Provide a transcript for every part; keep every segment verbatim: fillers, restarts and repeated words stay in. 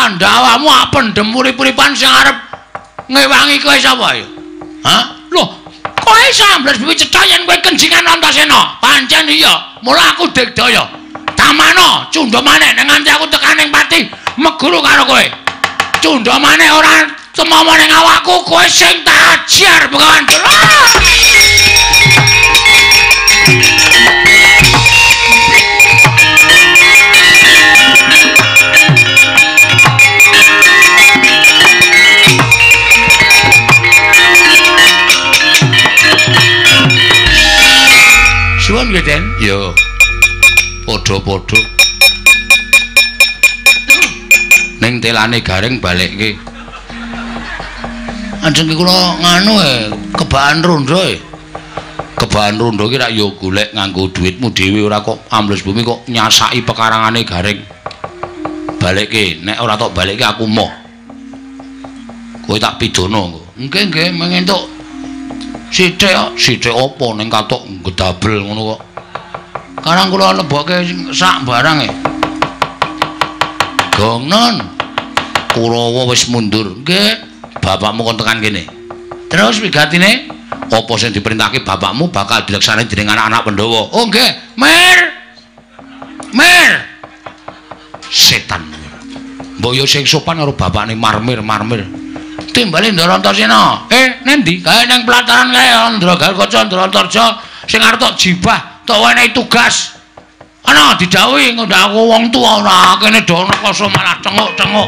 Pandhawamu apendem urip-uripan sing arep ngewangi kowe sapa ya? Hah? Loh, kowe sambles bibi cetha yen kowe kenjingan Antasena. Pancen iya, mula aku digdaya. Tamana cundha maneh ning nganti aku tekaning pati meguru karo kowe. Cundha maneh ora temomo ning awakku, kowe sing tak ajar Begawan. Suwun nggih, Den. Ya. Padha-padha. Ning telane Gareng balekke. Ajeng ki kula nganu e, kebaan rondo e. Kebaan rondo ki rak ya golek nganggo dhuwitmu dhewe ora kok ambles bumi kok nyasaki pekarangane Gareng. Balekke, nek ora tok balekke aku moh. Kowe tak pidana engko. Nggih, nggih, mengentuk sithik kok, sithik apa ning katok gedabel ngono kok. Karang kula lebokke sak barang e. Gongnon. Kurawa wis mundur. Nggih. Bapakmu kon tekan kene. Terus wigatine apa sing diperintahke bapakmu bakal dilaksanani dening anak-anak Pandhawa. Oh nggih, Mir. Mir. Setan. Mbok yo sing sopan karo bapakne Marmir, Marmir. Timbale Ndara Antasena. Eh, nendi? Kae nang pelataran kae Andragal Kaca Andratarja sing arep tok jibah, tok wenehi tugas. Ana didhawuhi ngundang aku wong tuwa ora kene do ana koso malah cenguk-cenguk.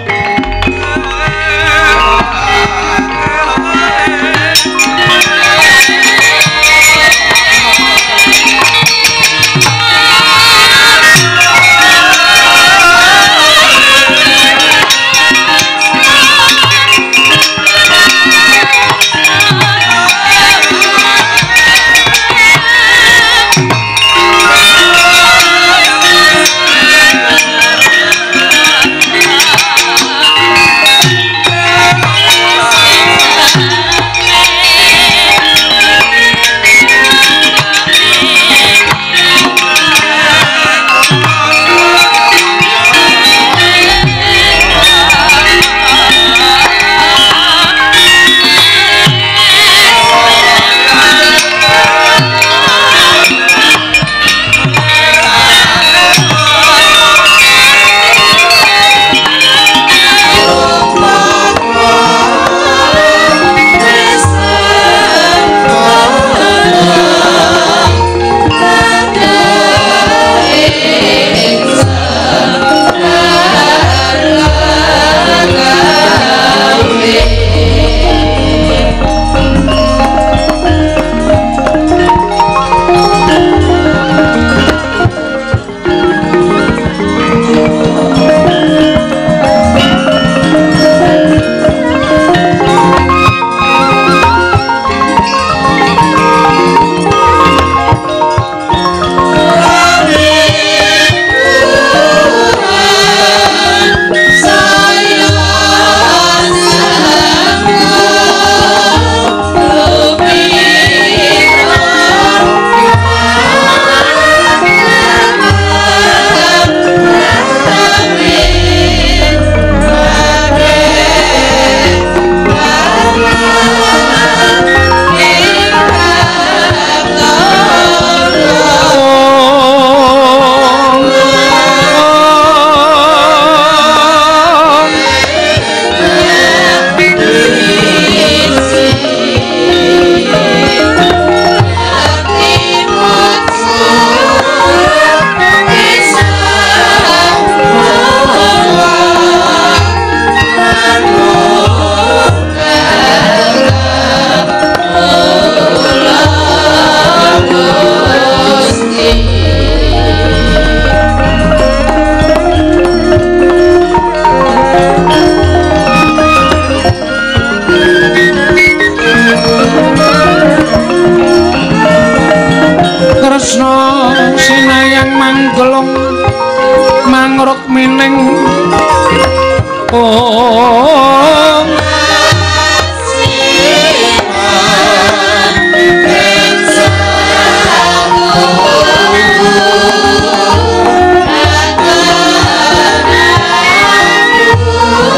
Oh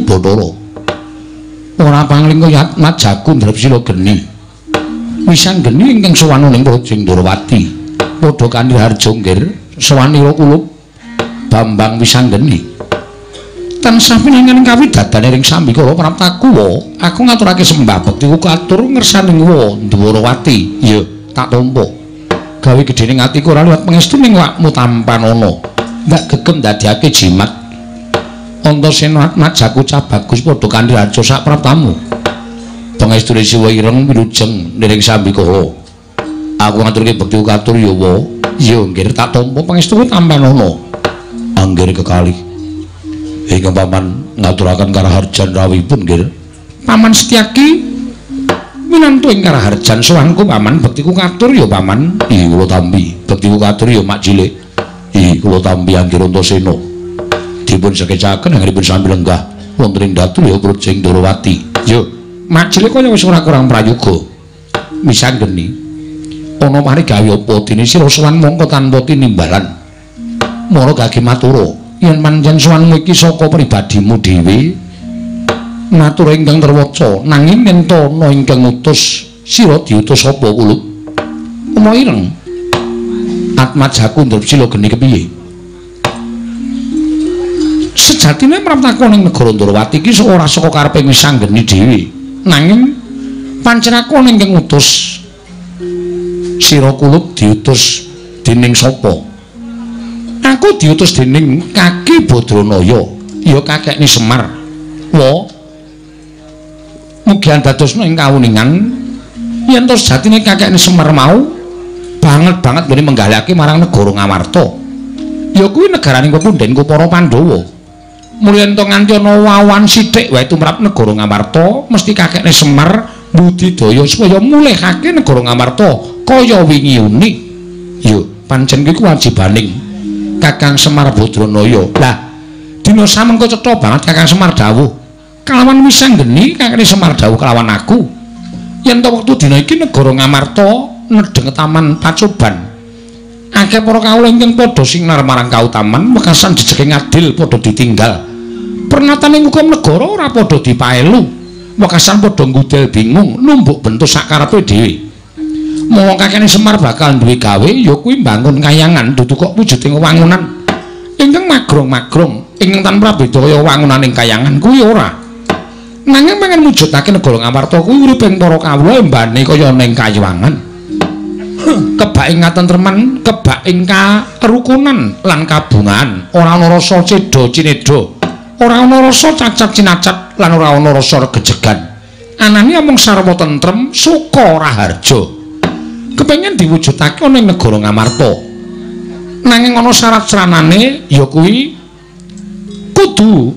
Bathara. Ora pangling kaya Majaku Ndrepsila geni. Wisanggeni ingkang sowan ning Projing Ndrawati. Padha kanthi harja nggir sowanira kulup Bambang Wisanggeni. Tansah pinanganing kawidadane ring Sambikala Praptaku wa aku ngaturake sembah bektiku katur ngersaning wa Ndwarawati. Ya, tak tampa. Gawe gedhening atiku ora liwat pangestu ning wakmu tampanana. Ndak gegem dadiake jimat. Antasena Majaku cah bagus padha kanthi harja sak praptamu. Pangestune Siwa Ireng wilujeng ning Sambikala. Aku ngaturke bektiku katur ya wa. Ya, nggih tak tampa pangestu tampanana. Anggir kekalih. Hingga paman ngaturaken karaharjan rawipun nggih. Paman Setyaki minantu ing karaharjan sowanku paman bektiku katur ya paman. Ih kula tampi bektiku katur ya mak cilik. Ih kula tampi Anggir Antasena. Dipun sekecaken anggenipun sami lenggah wonten ing datu ya Projing Ndrawati. Yo mak cilik kaya wis ora kurang prayoga. Misanggeni ana mari gawe apa dene sira sowan mongko tanpa tinimbalan. Mara gage matura yen pancen sowanmu iki saka pribadimu dhewe matur ingkang terwaca nanging yen ana ingkang utus sira diutus sapa kulup Uma Ireng Atmajaku Ndrepsila geni kepiye sejatine Praptaku ning negara Ndrawati iki ora saka karepe Wisanggeni dhewe nanging pancen aku ingkang utus sira kulup diutus dening sapa Aku diutus dening Kaki Badranaya, ya kakekne Semar. Wa mugi andadosna ing kawuningan yen to sejatine kakekne Semar mau banget-banget ngene menggalake marang negara Ngamarta. Ya kuwi negaraning pepundhenku para Pandhawa. Mulyan to nganti ana wawan sithik wae tumrap negara Ngamarta, mesti kakekne Semar mbudidaya supaya mulihake negara Ngamarta kaya wingi uni. Ya pancen kuwi kewajibaning Kakang Semar Badranaya. Lah, dina samengko cetha banget Kakang Semar dawuh. Kalawan Wisanggeni kakekne Semar dawuh kelawan aku. Yen to wektu dina iki negara Ngamarta nedheng taman Pacoban. Akeh para kawula ingkang padha sinar marang kautaman, wekasan jejeking adil padha ditinggal. Pernatane hukum negara ora padha dipaelu. Wekasan padha ngudel bingung, numbuk bentuk sakarepe dhewe. Mula kakekne Semar bakal duwe gawe ya kuwi mbangun kayangan dudu kok wujuding wangunan ingkang magrong-magrong ingkang tanpa beda kaya wangunaning kayangan kuwi ora nanging pengen mujudake negara Ngamarta kuwi uriping para kawula embane kaya ning kayuwangan kebak ing katentreman kebak ing karukunan lan kabungan ora ana rasa cedha cinedha ora ana rasa cacat cinacat lan ora ana rasa regejegan anane amung sarwa tentrem suka raharja kepengin diwujudake ana ing negara Ngamarta nanging ana syarat sranane ya kuwi kudu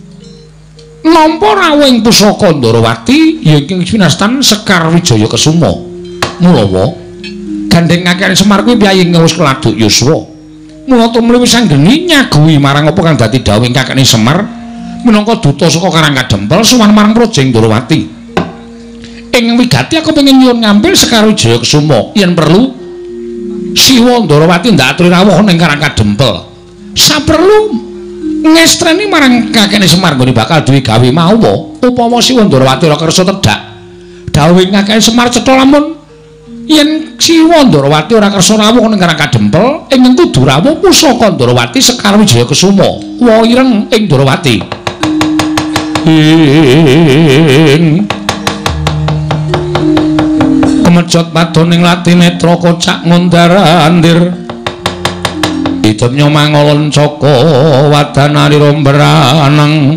nampa rawuh ing pusaka Ndrawati ya ing winastan Sekar Wijaya Kesuma mula gandeng kakekne Semar kuwi piye wis keladuk yuswa mula tumrap Wisanggeni nyaguhi marang apa kang dadi dawuhing kakekne Semar minangka duta saka Karangkadempel sowan marang Projing Ndrawati ing wigati aku pengen nyuwun ngambil Sekar Wijaya Kesuma yen perlu Siwa Ndrawati ndak aturi rawuh ning Karangkadempel saperlu ngestreni marang kakekne Semar nggone bakal duwe gawe mau upama Siwa Ndrawati ora kersa tedhak dawuhing kakekne Semar cetha lamun yen Siwa Ndrawati ora kersa rawuh ning Karangkadempel ing kudu rawuh pusaka Ndrawati Sekar Wijaya Kesuma wa ireng ing Ndrawati ing mejot padoning lati netra kocak ngundara andir idem nyomangolon coko wadanari romberanang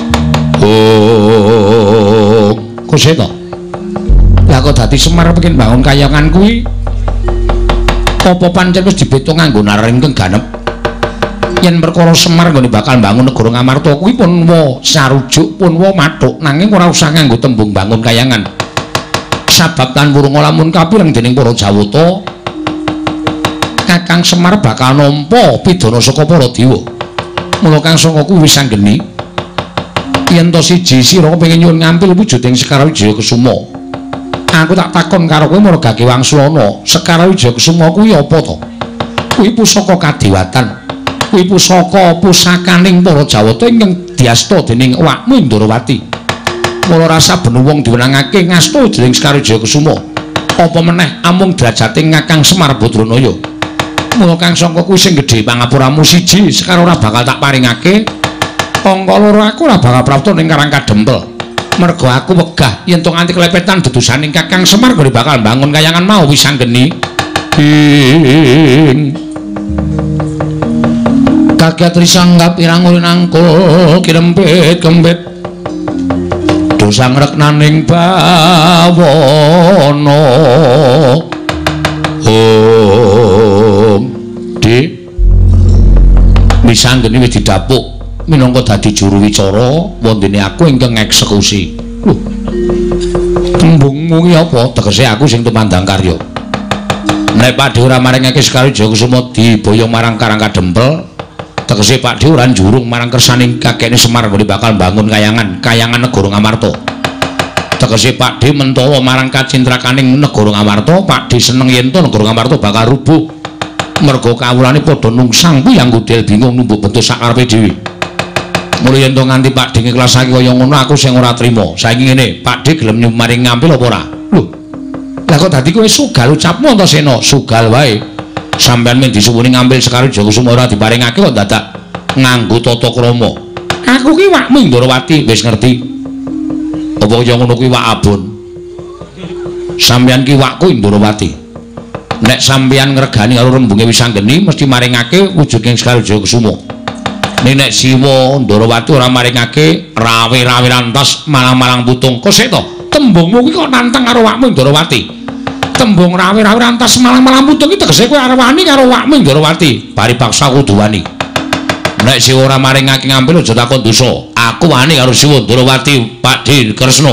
oh kuseta lah kok dadi Semar pengen bangun kayangan kuwi apa pancen wis dibetung nganggo naring ganep yen perkara Semar nggone bakal bangun negara Ngamarta kuwi pun wa sarujuk pun wa mathuk nanging ora usah nganggo tembung bangun kayangan sabab tan wurung lamun kapireng dening para Jawata Kakang Semar bakal nampa pidana saka para dewa mula kang saka kuwi Wisanggeni yen to siji sira kepengin nyuwun ngampil wujuding Sekar Wijaya Kesuma aku tak takon karo kowe Marga Wangswana Sekar Wijaya Kesuma kuwi apa to kuwi pusaka kadewatan kuwi pusaka pusakaning para Jawata ingkang diasta dening awakmu Ndarawati. Mula rasa ben wong diwenangake ngasta dening Sekar Jayakusuma. Apa meneh amung derajate Kakang Semar Badranaya. Mula kang sangka kuwi sing gedhe pangapuramu siji Sekar ora bakal tak paringake. Angka loro aku ora bakal prapta ning Karang Kadempel. Mergo aku wegah yen to nganti klepetan dedusaning Kakang Semar kok bakal bangun kayangan mau wis anggeni. Kaget risanggap irang ulin angkul kirempit kempit dosa ngreknaning bawana. Om di wis anggeni wis didapuk minangka dadi juru wicara wondene aku ingkang eksekusi. Lho. Tembungmu ki apa? Tegese aku sing tumandang karya. Nek Pakde ora maringake Sekar Jayakusuma diboyong marang Karang Kadempel, tegese Pakde ora njurung marang kersaning kakekne Semar ngene bakal bangun kayangan, kayangan Negara Ngamarta. Tegese Pakde mentawa marang kacintrakaning Negara Ngamarta, Pakde seneng yen to Negara Ngamarta bakal rubuh. Merga kawulane padha nungsang Piyang Gudel bingung numbuk bentuk sakarepe dhewe. Mula yen to nganti Pakde ngiklasake kaya ngono aku sing ora trima. Saiki ngene, Pakde gelem nyumaring ngampil apa ora? Lho. Lah kok dadi kowe sugal ucapmu Antasena? Sugal wae. Sampeyan men disuwuni ngampil Sekar Jayakusuma ora diparingake kok dadak nganggo tata krama. Aku ki wakmu Ndarawati wis ngerti. Apa kaya ngono kuwi wak abon. Sampeyan ki wakku Ndarawati. Nek sampeyan ngregani karo rembunge wis anggeni mesti maringake wujud ing Sekar Jayakusuma. Nek Siwa Ndarawati ora maringake rawe-rawe rantas malang-malang putung. Kok sik to? Tembungmu kuwi kok nantang karo wakmu Ndarawati. Tembung rawe-rawe rantas malang-malang putung iki tegese kowe arep wani karo wakmu Ndarawati. Paripaksa kudu wani. Nek Siwa ora maringake ngampil aja takon dosa. Aku wani karo Siwa Ndarawati, Pakde Kresna.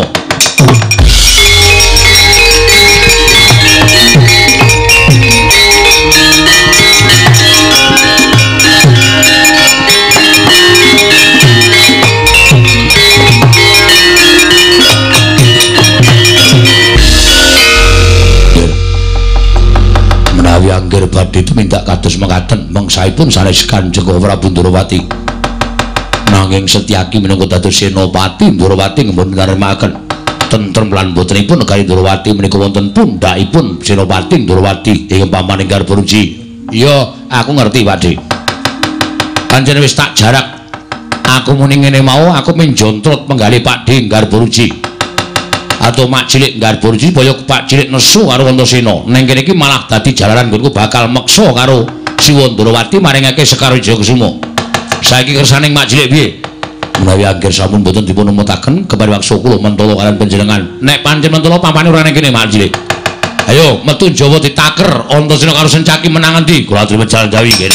Menawi angger badhe tumindak kados mekaten mangsaipun sanes Kanjeng Prabu Ndarawati. Nanging Setyaki minangka dados Senopati Ndarawati ngempun ngaremaken tentrem lan botenipun negari Ndarawati menika wonten pundhakipun Senopati Ndarawati ing pamaning Garbaruji. Iya, aku ngerti, Pakde. Pancen wis tak jarak. Aku muni ngene mau, aku menjontrot penggali Pakde Garbaruji. Atau mak cilik Garbaruji kaya Pak cilik nesu karo Antasena. Ning kene iki malah dadi jalaran nggonku bakal meksa karo Siwa Ndarawati maringake Sekar Jayakusuma. Saiki kersaning mak cilik piye? Menawi angger sampun boten dipun nemutaken keparewaksa kula mentala kaliyan panjenengan. Nek pancen mentala pampane ora ning kene mak cilik. Ayo metu Jawa ditaker Antasena karo Sencaki menang endi? Kula aturi jalan jawi kene.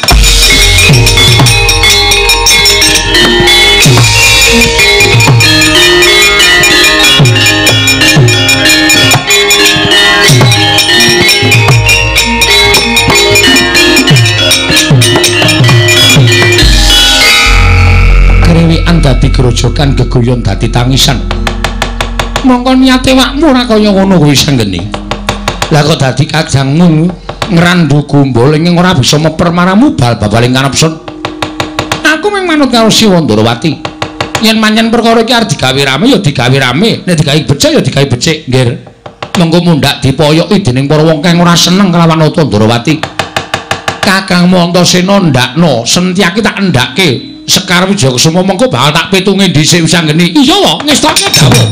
Dadi grojokan gegoyon dadi tangisan. Mongko niate wakmu ora kaya ngono kuwi sanggeni. Lah kok dadi kajangmu ngrandu gombol ing ora bisa meper maramu bal-baling kanepsun. Aku mung manut karo Siwa Ndarawati. Yen manyen perkara iki arep digawe rame ya digawe rame, nek digawe becik ya digawe becik, nggih. Mengko mundhak dipoyoki dening para wong kang ora seneng kelawan Nata Ndarawati. Kakangmu Antasena ndakno, Setyaki tak endake. Sekar Jayakusuma mengko bakal tak pitunge dhisik wis anggeni. Iya wae, ngestake dawuh.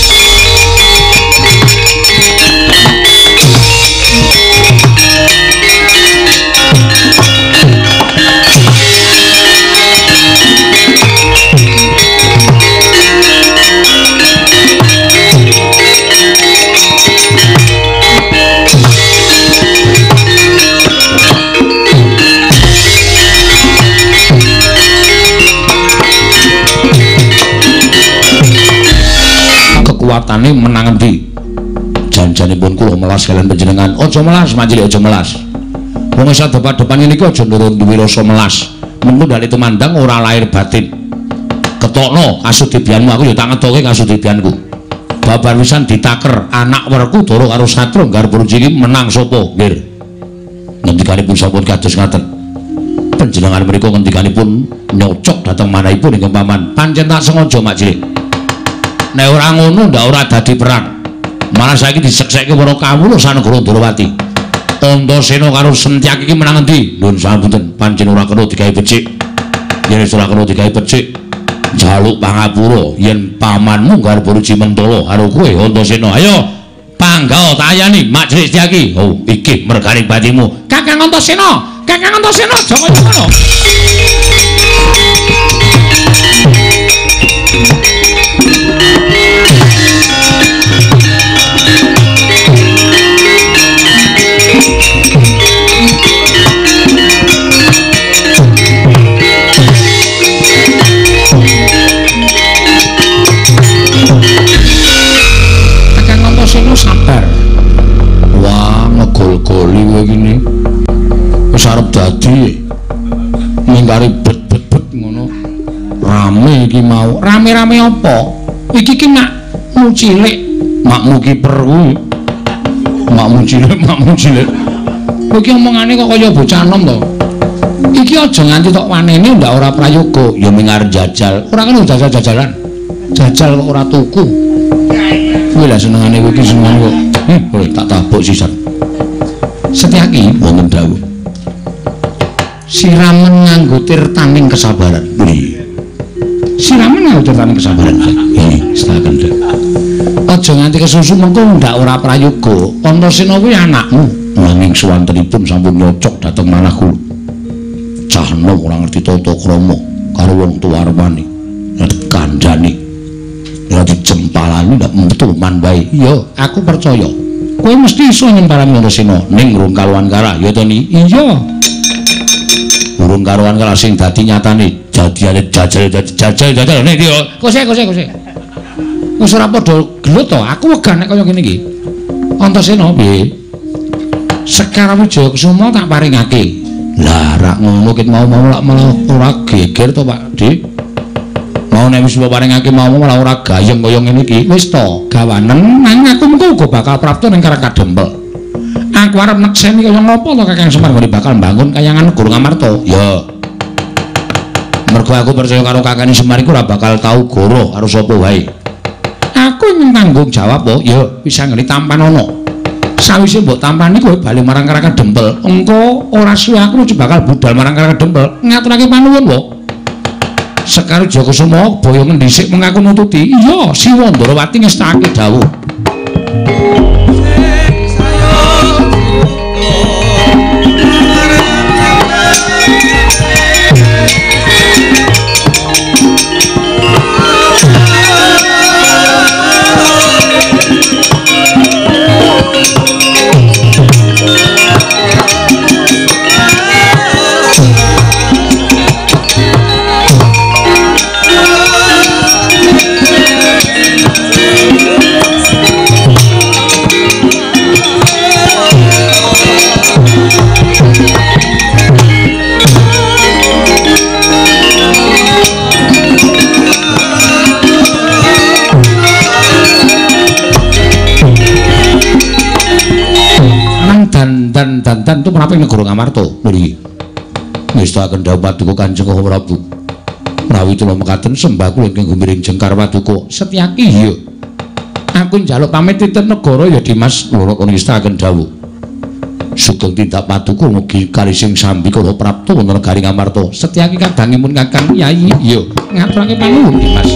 Kekuatane menang endi? Janjanipun kula melas kalian panjenengan. Aja melas, Macilik, aja melas. Wong isa depan-depan ngene iki aja nurun duwe rasa melas. Mengko dalem tumandang ora lahir batin. Ketokno kasudibianmu, aku ya tak ngetoke kasudibianku. Babar wisan ditaker anak werku Dara karo Satra Garbaruji iki menang sapa? Nggih. Ngendikanipun sampun kados ngaten. panjenengan menika ngendikanipun nyocok dhateng manahipun ingkang paman. Pancen tak sengaja Mak Cilik. Nek ora ngono ndak ora dadi perang. Malah saiki diseksekke para kawula sanegara Ndrawati. Antasena karo Sentyak iki menang endi? Nuwun sapunten, pancen ora kena digawe becik. Yen ora kena digawe becik, jaluk pangapura yen pamanmu garwa Ruci Mentala karo kowe Antasena. Ayo panggal tayani Mak Cilik Setyaki. Oh, iki mergane batimu. Kakang Antasena, Kakang Antasena, Joko Jono. Sabar. Wah, ngegol-goli kowe iki. Wis arep dadi minggari bet-bet ngono. Rame iki mau. Rame-rame apa? Iki ki makmu cilik, makmu kiper kuwi. Makmu cilik, makmu cilik. Kowe iki omongane kok kaya bocah enom to. Iki aja nganti tok wanene ndak ora prayoga, ya mingar jajal. Ora kan jajal-jajalan. Jajal kok ora tuku. Kowe lha senengane kowe iki seneng kok. Hm, kowe tak tabuk sisan. Setyaki wonten dawuh. Siramen nganggo tirtaning kesabaran. Nggih. Siramen nganggo tirtaning kesabaran. Nggih, setaken Dak. Aja nganti kesusu mengko ndak ora prayoga. Antasena kuwi anakmu. Nanging suwantenipun sampun nyocok dhateng manah kula. Cah enom ora ngerti tata krama karo wong tuwa armane. Kandhane ya dijempalani ndak metuman wae. Iya, aku percaya. Kowe mesti iso nyempalani Antasena ning urung kaluwan kala, ya to Ni? Iya. Urung karuan kala sing dadi nyatane jadiane jajal jajal jajal nek iki kose kose kose. Wis ora padha gelut to, aku wegah nek kaya ngene iki. Antasena piye? Sekar Wijaya Kusuma tak paringake. Lah rak ngono ket mau-mau lak malah ora geger to Pak Dik. Mau nek wis paringake mau malah ora gayeng kaya ngene iki. Wis to, gawanen nang aku mengko uga bakal prapta ning Karang Kadempel. Aku arep nekseni kaya ngopo to Kakang Semar ngene bakal mbangun kayangan Guru Ngamarta. Ya. Mergo aku percaya karo Kakang Semar iku ora bakal tau goro karo sapa wae. Aku ingin tanggung jawab to, ya bisa ngene tampan ana. Sawise mbok tampani kowe bali marang Karang Kadempel, engko ora suwe aku bakal budal marang Karang Kadempel. Ngaturake panuwun wae. Sekar Joko Sumo boyo ngendhisik mengaku nututi. Iya, Siwa Ndrawati ngestake dawuh. dan dan dan itu menapa negara Ngamarta mriki ngestakaken dawuh paduka Kanjeng Prabu menawi kula mekaten sembah kula ingkang gumiring Jengkar Paduka Setyaki ya aku njaluk pamit titip negara ya Dimas kula ngestakaken dawuh sugeng tindak paduka mugi kalising sambi kula prapta wonten negari Ngamarta Setyaki kadangipun Kakang Yayi ya ngaturake panuwun Dimas.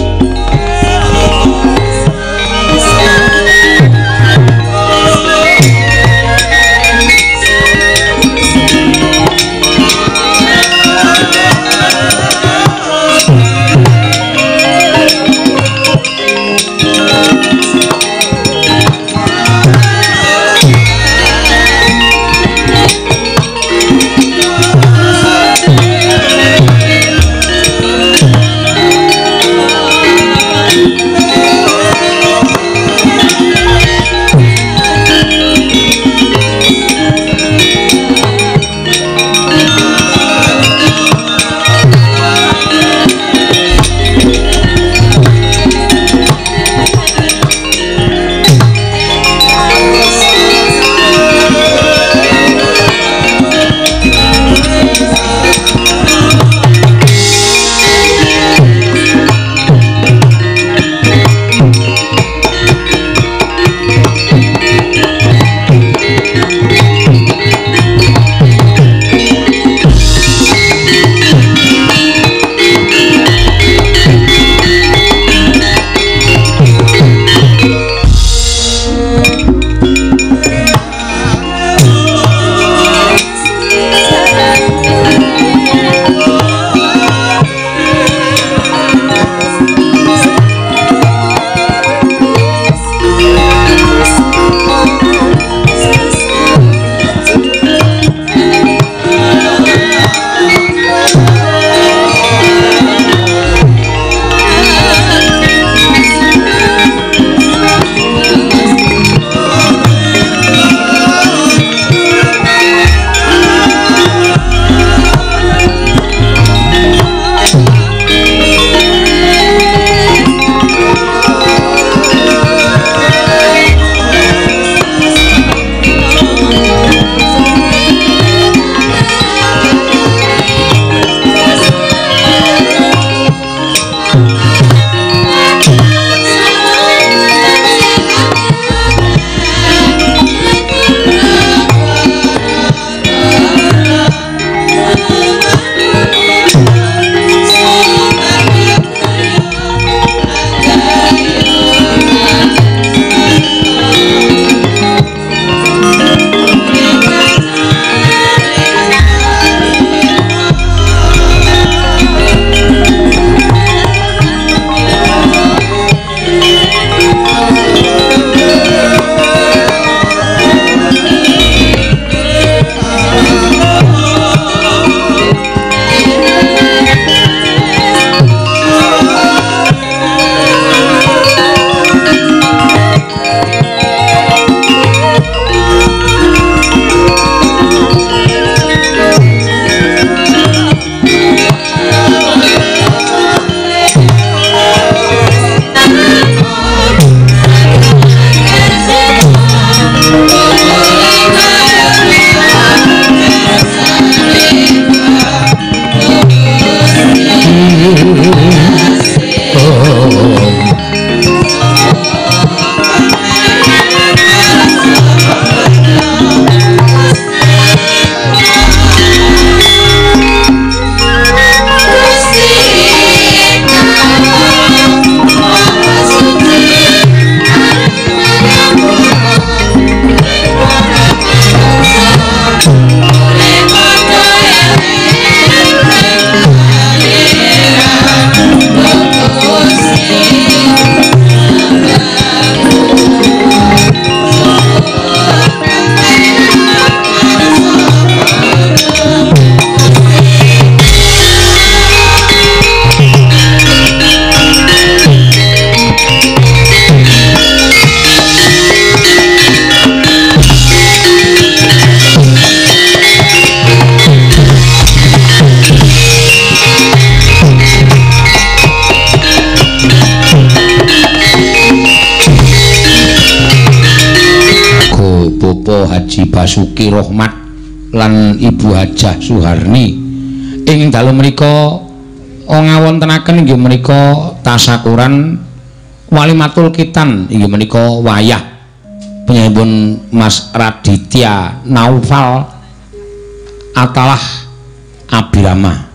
Bapak Haji Basuki Rohmat lan Ibu Hajah Suharni ing dalu menika ngawontenaken inggih menika tasakuran Walimatul Kitan inggih menika wayah penyanyi Mas Raditya Naufal Atalah Abirama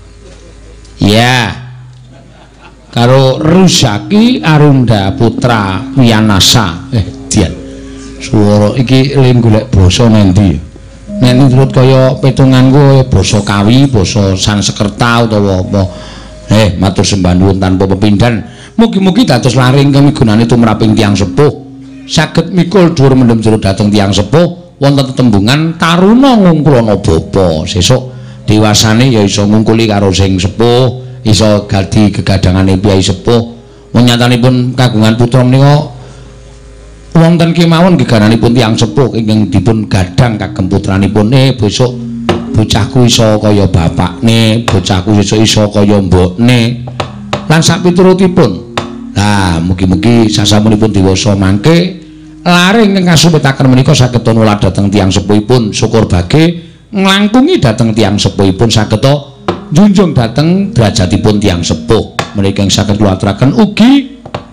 ya karo Rusaki Arunda Putra Wiyanasa eh dian swara iki ling golek basa nendi nek miturut kaya petunganku basa Kawi basa Sanskerta utawa apa eh matur sembah nuwun tanpa pepindhan mugi-mugi dados laring kamigunane tumraping tiyang sepuh saged mikul dhuwur mendem jero dhateng tiyang sepuh wonten tetembungan taruna ngungkulana bapa sesuk dewasane ya iso ngungkuli karo sing sepuh iso gadi gegadangane piyai sepuh menyatanipun kagungan putra menika wonten kemawon gegananipun tiyang sepuh ingkang dipun gadang kagem putranipun eh besok bocahku iso kaya bapakne bocahku iso iso kaya mbokne lan sak piturutipun lah mugi-mugi sasampunipun dewasa mangke laring ingkang kasupetaken menika saged nulad dhateng tiyang sepuhipun syukur bage nglangkungi dhateng tiyang sepuhipun saged njunjung dhateng derajatipun tiyang sepuh menika ing saged kula aturaken ugi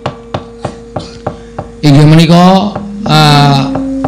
inggih menika uh,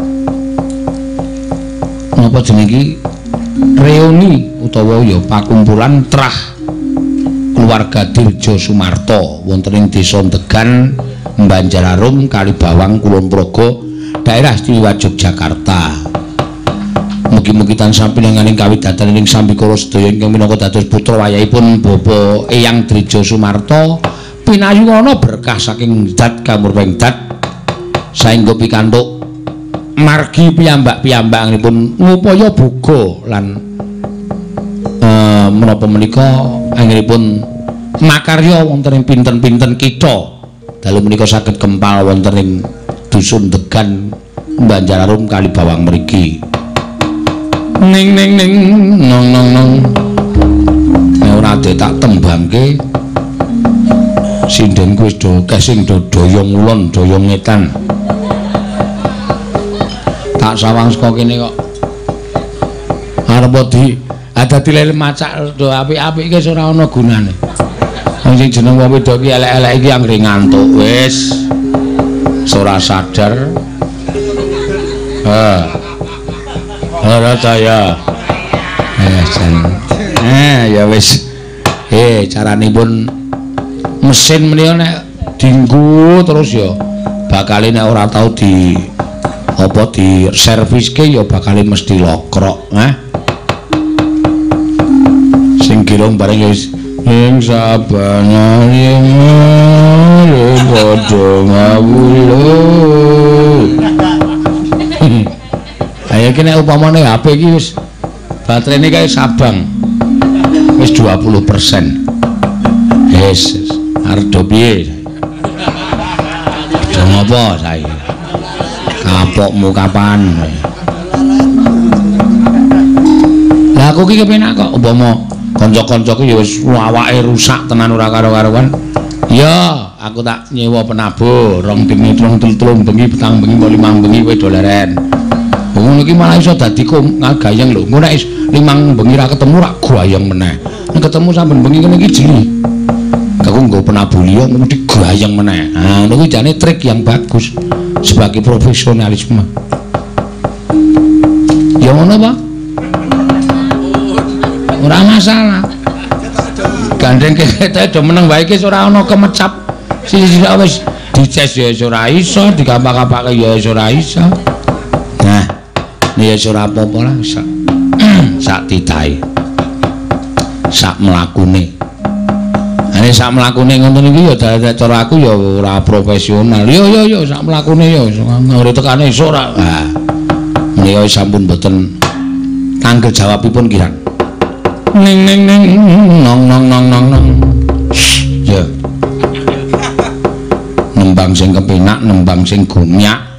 napa jeneng iki reuni utawa ya pakumpulan trah keluarga Dirjo Sumarto wonten ing Desa Degan Banjararum Kalibawang Kulon Progo daerah istimewa Yogyakarta mugi-mugi tansah pinanganing kawidadan ing sambikala sedaya ingkang minangka dados putra wayahipun Bapak Eyang Dirjo Sumarto pinayunana berkah saking dat kamurping dat saengga pikantuk margi piyambak-piyambakipun ngupaya buga lan eh menapa menika anggenipun makarya wonten ing pinten-pinten kitha dalu menika saged kempal wonten ing dusun Degan Banjararum Kalibawang mriki ning ning ning nong nong nong nek ora tak tembangke sindengku wis do kesing do doyong ulun doyong ngetan tak sawang saka kene kok arep di adati lele macak do apik-apik iki ora ana gunane wong sing jeneng wong wedok iki elek-elek iki anggere ngantuk wis ora sadar ha ora saya eh jan eh ya wis eh caranipun mesin menika nek dienggo terus ya bakal nek ora tau di apa di serviske ya bakal mesti lokrok eh sing kirong bareng ya wis ing sabana padha ngawula ayo ki nek upamane H P iki wis baterene kae sabang wis dua puluh persen yes arep do piye ngopo saiki kapokmu kapan lah aku ki kepenak kok umpama kanca-kancaku ya wis awake rusak tenan ora karo-karuan ya aku tak nyewa penabo rong bengi telung telung bengi petang bengi limang bengi kowe doleren ngono iki malah iso dadi ngagayeng lho ngono nek limang bengi ra ketemu ra gayeng meneh nek ketemu saben bengi kene iki jeli aku nggo penabo liya mesti gayeng meneh ha niku jane trik yang bagus sebagai profesionalisme ya ngono Pak ora masalah gandeng kete do meneng wae iki ora ana kemecap sisi-sisi wis dices ya ora iso digampak-gampake ya ora iso nah ya ora apa-apa lah sak sak titahe sak mlakune ane sak mlakune ngoten iki ya cara aku ya ora profesional yo yo yo sak mlakune ya ora tekane iso ora ha menika sampun mboten tanggel jawabipun kirang ning ning ning nong nong nong nong nong ya nembang sing kepenak nembang sing gumyak